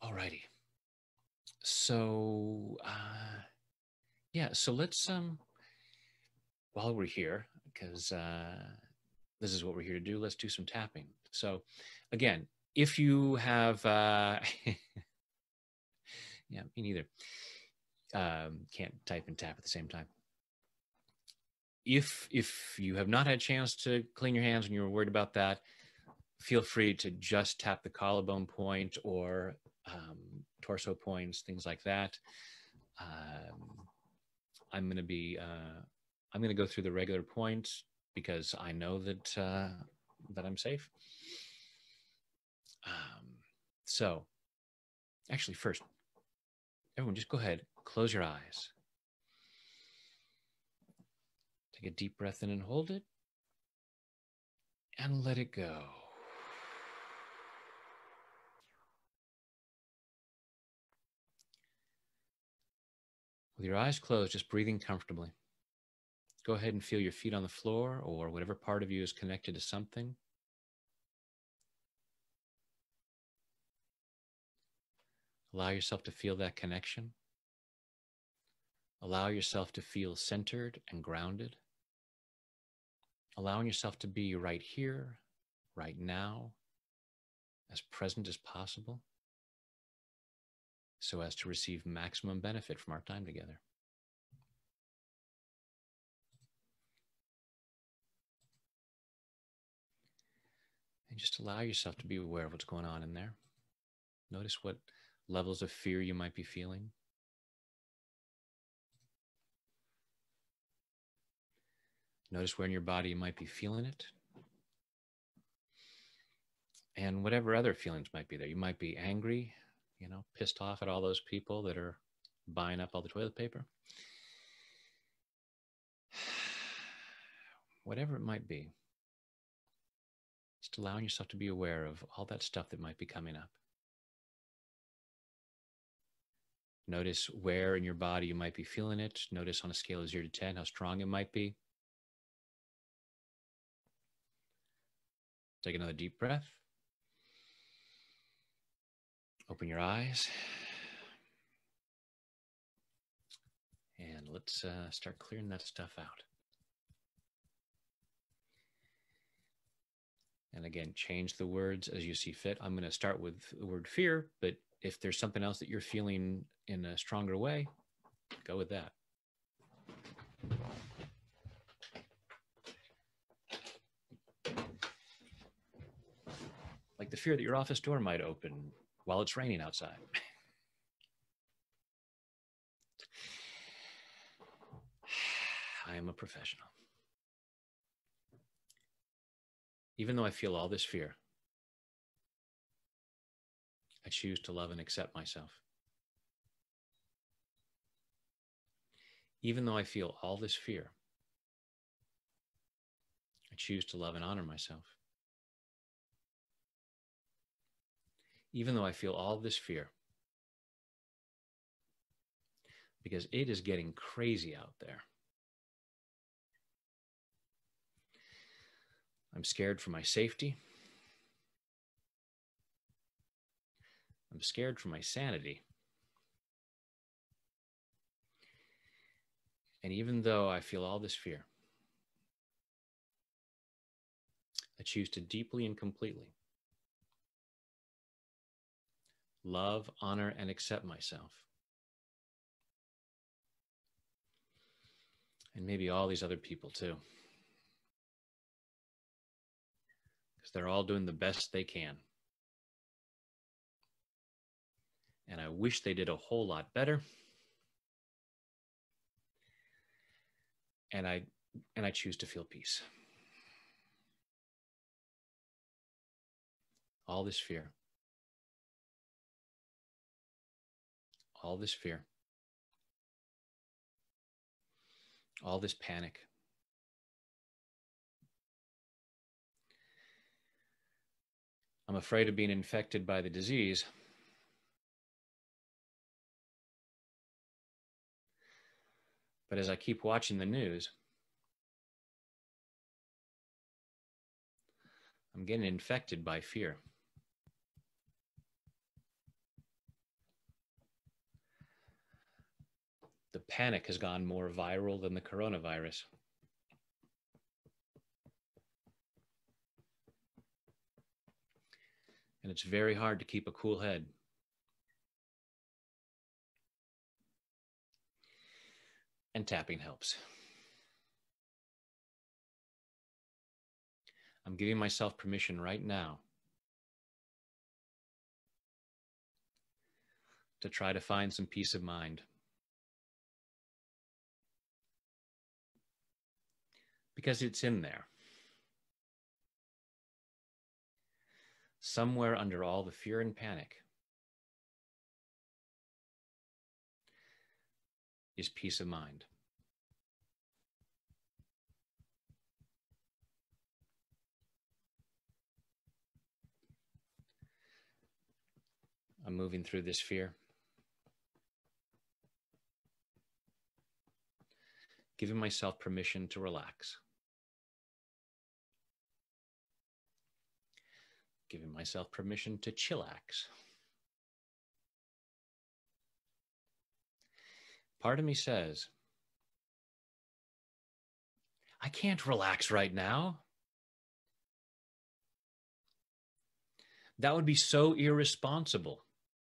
Alrighty. So, yeah, so let's, while we're here, because this is what we're here to do, let's do some tapping. So, again, if you have, yeah, me neither, can't type and tap at the same time. If you have not had a chance to clean your hands and you're worried about that, feel free to just tap the collarbone point or torso points, things like that. I'm going to be I'm going to go through the regular points because I know that that I'm safe. So, actually, first, everyone, just go ahead, close your eyes, take a deep breath in and hold it, and let it go. With your eyes closed, just breathing comfortably. Go ahead and feel your feet on the floor or whatever part of you is connected to something. Allow yourself to feel that connection. Allow yourself to feel centered and grounded. Allowing yourself to be right here, right now, as present as possible, so as to receive maximum benefit from our time together. And just allow yourself to be aware of what's going on in there. Notice what levels of fear you might be feeling. Notice where in your body you might be feeling it. And whatever other feelings might be there. You might be angry, pissed off at all those people that are buying up all the toilet paper. Whatever it might be. Just allowing yourself to be aware of all that stuff that might be coming up. Notice where in your body you might be feeling it. Notice on a scale of 0 to 10 how strong it might be. Take another deep breath. Open your eyes. And let's start clearing that stuff out. And again, change the words as you see fit. I'm going to start with the word fear, but if there's something else that you're feeling in a stronger way, go with that. Like the fear that your office door might open while it's raining outside. I am a professional. Even though I feel all this fear, I choose to love and accept myself. Even though I feel all this fear, I choose to love and honor myself. Even though I feel all this fear, because it is getting crazy out there. I'm scared for my safety. I'm scared for my sanity. And even though I feel all this fear, I choose to deeply and completely love, honor, and accept myself. And maybe all these other people too. Because they're all doing the best they can. And I wish they did a whole lot better. And I choose to feel peace. All this fear. All this fear. All this panic. I'm afraid of being infected by the disease. But as I keep watching the news, I'm getting infected by fear. The panic has gone more viral than the coronavirus. And it's very hard to keep a cool head. And tapping helps. I'm giving myself permission right now to try to find some peace of mind. Because it's in there. Somewhere under all the fear and panic is peace of mind. I'm moving through this fear, giving myself permission to relax, giving myself permission to chillax. Part of me says, I can't relax right now. That would be so irresponsible.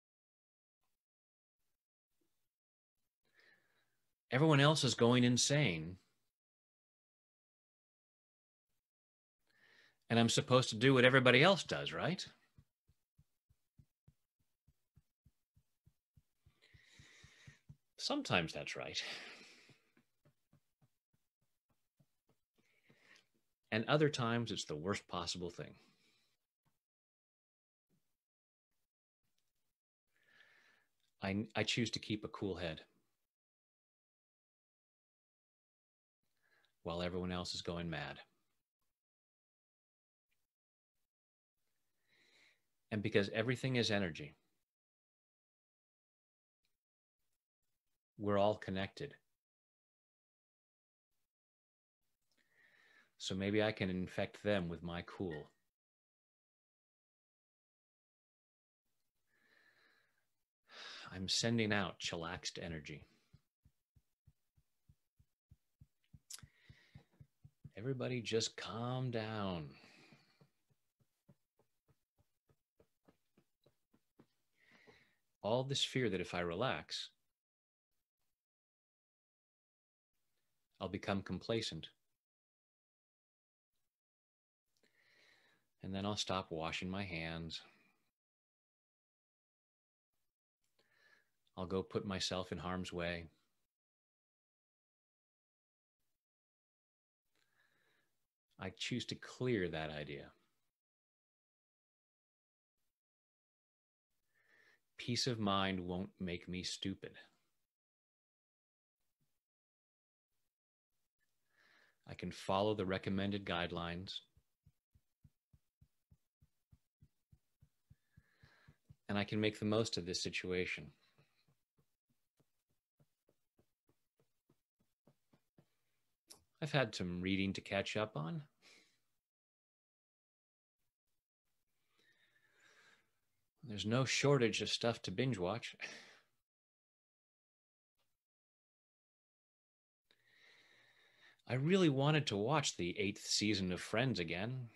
Everyone else is going insane. And I'm supposed to do what everybody else does, right? Sometimes that's right. And other times it's the worst possible thing. I choose to keep a cool head while everyone else is going mad. And because everything is energy, we're all connected. So maybe I can infect them with my cool. I'm sending out chillaxed energy. Everybody just calm down. All this fear that if I relax, I'll become complacent. And then I'll stop washing my hands. I'll go put myself in harm's way. I choose to clear that idea. Peace of mind won't make me stupid. I can follow the recommended guidelines. And I can make the most of this situation. I've had some reading to catch up on. There's no shortage of stuff to binge watch. I really wanted to watch the 8th season of Friends again.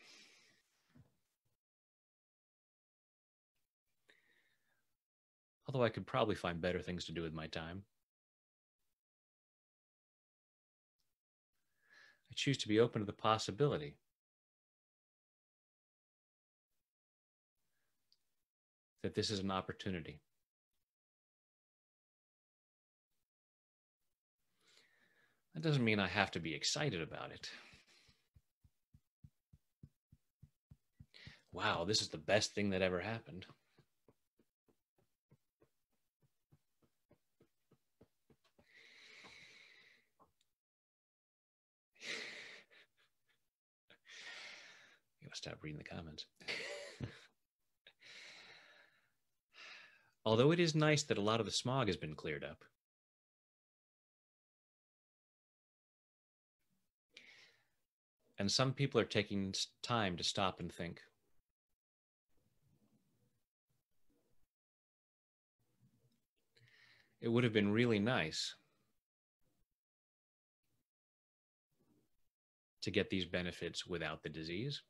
Although I could probably find better things to do with my time. I choose to be open to the possibility that this is an opportunity. That doesn't mean I have to be excited about it. Wow, this is the best thing that ever happened. I gotta stop reading the comments. Although it is nice that a lot of the smog has been cleared up. And some people are taking time to stop and think. It would have been really nice to get these benefits without the disease.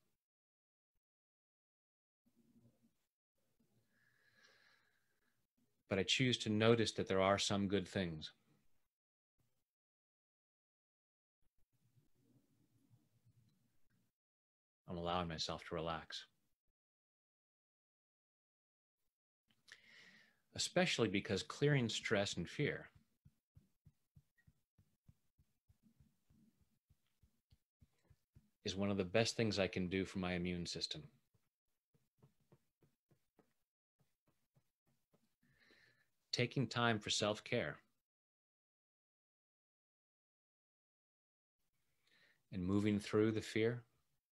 But I choose to notice that there are some good things. I'm allowing myself to relax. Especially because clearing stress and fear is one of the best things I can do for my immune system. Taking time for self-care and moving through the fear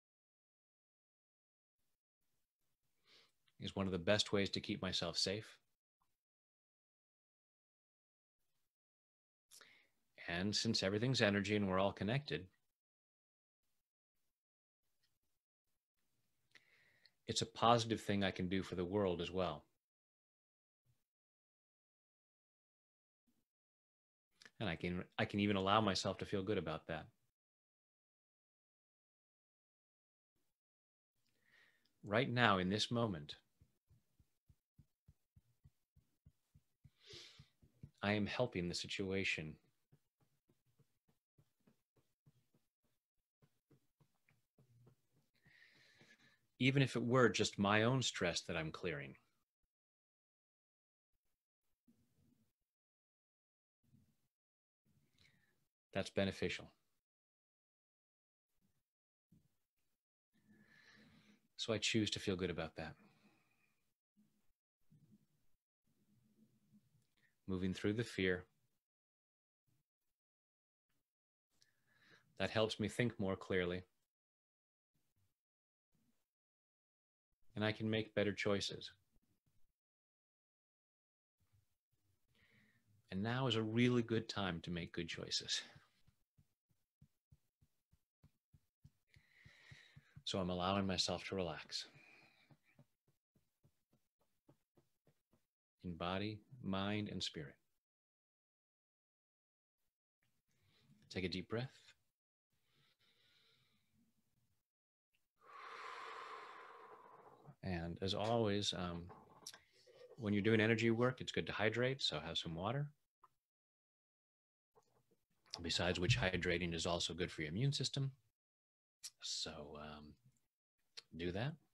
is one of the best ways to keep myself safe. And since everything's energy and we're all connected, it's a positive thing I can do for the world as well. And I can even allow myself to feel good about that. Right now, in this moment, I am helping the situation. Even if it were just my own stress that I'm clearing. That's beneficial. So I choose to feel good about that. Moving through the fear. That helps me think more clearly. And I can make better choices. And now is a really good time to make good choices. So I'm allowing myself to relax. In body, mind, and spirit. Take a deep breath. And as always, when you're doing energy work, it's good to hydrate, so have some water. Besides which, hydrating is also good for your immune system. So do that.